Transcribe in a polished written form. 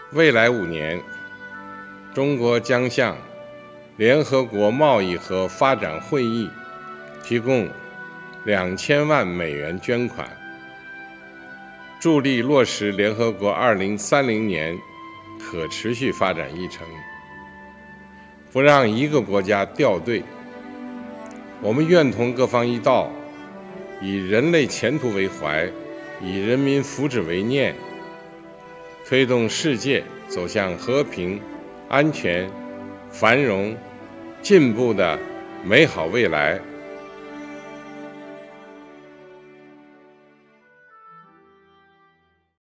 未来5年，中国将向联合国贸易和发展会议提供2000万美元捐款，助力落实联合国2030年可持续发展议程，不让一个国家掉队。我们愿同各方一道，以人类前途为怀，以人民福祉为念，推动世界走向和平、安全、繁荣、进步的美好未来。